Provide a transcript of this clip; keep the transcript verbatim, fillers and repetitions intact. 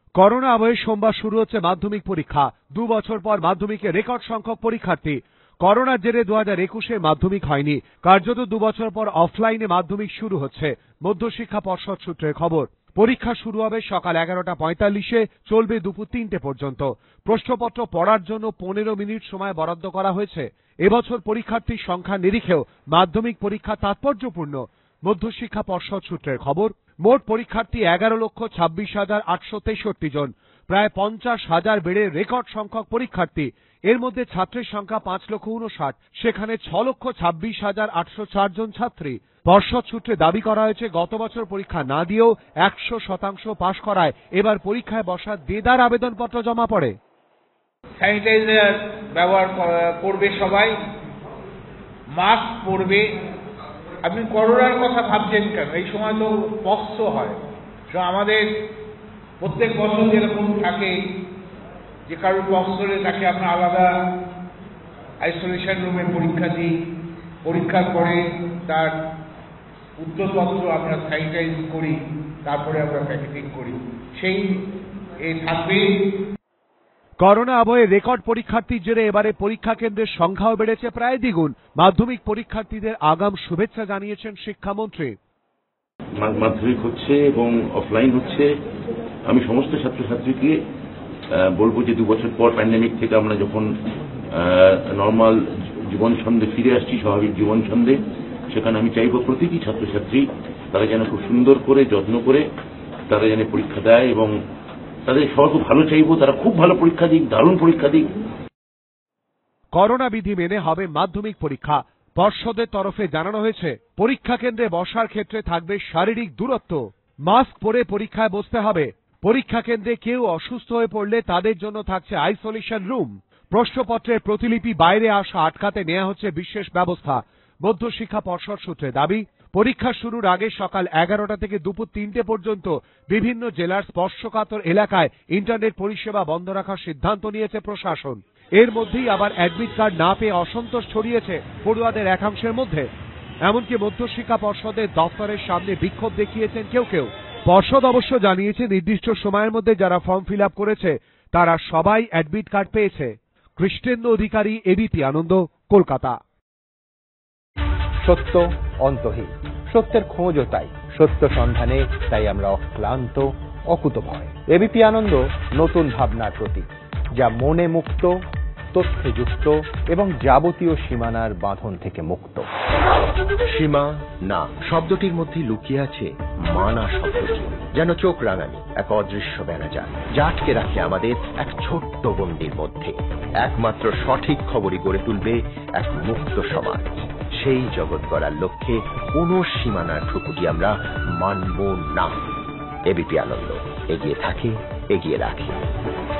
Corona আবহে সোমবার শুরু হচ্ছে মাধ্যমিক পরীক্ষা। দু বছর পর মাধ্যমিকে রেকর্ড সংখ্যক পরীক্ষার্থী। করোনার জেরে দু হাজার একুশে মাধ্যমিক হয়নি, কার্যত দু বছর পর অফলাইনে মাধ্যমিক শুরু হচ্ছে। মধ্যশিক্ষা পর্ষদ সূত্রের খবর, পরীক্ষা শুরু হবে সকাল এগারোটা পঁয়তাল্লিশে, চলবে দুপুর তিনটে পর্যন্ত। প্রশ্নপত্র পড়ার জন্য পনেরো মিনিট সময় বরাদ্দ করা হয়েছে। এবছর পরীক্ষার্থীর সংখ্যা নিরিখেও মাধ্যমিক পরীক্ষা তাৎপর্যপূর্ণ। মধ্যশিক্ষা পর্ষদ সূত্রের খবর, মোট পরীক্ষার্থী এগারো লক্ষ ছাব্বিশ হাজার আটশো তেষট্টি জন, প্রায় পঞ্চাশ হাজার বেড়ে রেকর্ড সংখ্যক পরীক্ষার্থী। এর মধ্যে ছাত্রের সংখ্যা পাঁচ লক্ষ উনষাট, সেখানে ছ লক্ষ ছাব্বিশ হাজার আটশো চার জন ছাত্রী। পর্ষদ সূত্রে দাবি করা হয়েছে, গত বছর পরীক্ষা না দিয়েও একশো শতাংশ পাশ করায় এবার পরীক্ষায় বসার দেদার আবেদনপত্র জমা পড়ে। স্যানিটাইজার ব্যবহার করবে, সবাই মাস্ক পরবে। আপনি করোনার কথা ভাবছেন কেন? এই সময় তো পক্স হয়। আমাদের প্রত্যেক বছর যেরকম থাকে যে কারোর পক্স হলে তাকে আমরা আলাদা আইসোলেশন রুমে পরীক্ষা দিই, পরীক্ষার পরে তার উত্তরপত্র আমরা স্যানিটাইজ করি, তারপরে আমরা প্যাকেটিং করি, সেই এই থাকবে। করোনা আবহে রেকর্ড পরীক্ষার্থীর জেরে এবারে পরীক্ষা কেন্দ্রের সংখ্যাও বেড়েছে প্রায় দ্বিগুণ। মাধ্যমিক পরীক্ষার্থীদের আগাম শুভেচ্ছা জানিয়েছেন শিক্ষামন্ত্রী। মাধ্যমিক হচ্ছে এবং অফলাইন হচ্ছে, আমি সমস্ত ছাত্রছাত্রীকে বলবো যে দু বছর পর প্যান্ডেমিক থেকে আমরা যখন নর্মাল জীবন ছন্দে ফিরে আসছি, স্বাভাবিক জীবন ছন্দে, সেখানে আমি চাইবো প্রতিটি ছাত্রছাত্রী তারা যেন খুব সুন্দর করে যত্ন করে তারা যেন পরীক্ষা দেয় এবং তাদের সবার খুব ভালো চাইবো, তারা খুব ভালো পরীক্ষা দিক, দারুণ পরীক্ষা দিক। করোনা বিধি মেনে হবে মাধ্যমিক পরীক্ষা। পর্ষদের তরফে জানানো হয়েছে, পরীক্ষা কেন্দ্রে বসার ক্ষেত্রে থাকবে শারীরিক দূরত্ব, মাস্ক পরে পরীক্ষায় বসতে হবে। পরীক্ষা কেন্দ্রে কেউ অসুস্থ হয়ে পড়লে তাদের জন্য থাকছে আইসোলেশন রুম। প্রশ্নপত্রের প্রতিলিপি বাইরে আসা আটকাতে নেওয়া হচ্ছে বিশেষ ব্যবস্থা। মধ্যশিক্ষা পর্ষদ সূত্রে দাবি, পরীক্ষা শুরুর আগে সকাল এগারোটা থেকে দুপুর তিনটে পর্যন্ত বিভিন্ন জেলার স্পর্শকাতর এলাকায় ইন্টারনেট পরিষেবা বন্ধ রাখার সিদ্ধান্ত নিয়েছে প্রশাসন। এর মধ্যেই আবার অ্যাডমিট কার্ড না পেয়ে অসন্তোষ ছড়িয়েছে পড়ুয়াদের একাংশের মধ্যে। এমনকি মধ্যশিক্ষা পর্ষদের দপ্তরের সামনে বিক্ষোভ দেখিয়েছেন কেউ কেউ। পর্ষদ অবশ্য জানিয়েছে, নির্দিষ্ট সময়ের মধ্যে যারা ফর্ম ফিল আপ করেছে তারা সবাই অ্যাডমিট কার্ড পেয়েছে। কৃষ্ণেন্দু অধিকারী, এবিপি আনন্দ, কলকাতা। সত্য অন্তহীন, সত্যের খোঁজও তাই, সত্য সন্ধানে তাই আমরা অক্লান্ত, অকুতভয়। এবিপি আনন্দ নতুন ভাবনার প্রতীক, যা মনে মুক্ত, তথ্যে যুক্ত এবং যাবতীয় সীমানার বাঁধন থেকে মুক্ত। সীমা না শব্দটির মধ্যে লুকিয়ে আছে মানা শব্দটি, যেন চোখ রাঙানি এক অদৃশ্য বেড়াজাল, যা আটকে রাখে আমাদের এক ছোট্ট গণ্ডির মধ্যে। একমাত্র সঠিক খবরই গড়ে তুলবে এক মুক্ত সমাজ। সেই জগৎ গড়ার লক্ষ্যে কোন সীমানার ঠুকুটি আমরা মানব না। এবিপি আনন্দ এগিয়ে থাকে, এগিয়ে রাখে।